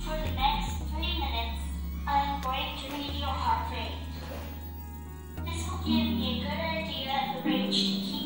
For the next 3 minutes, I'm going to read your heart rate. This will give me a good idea of the range to keep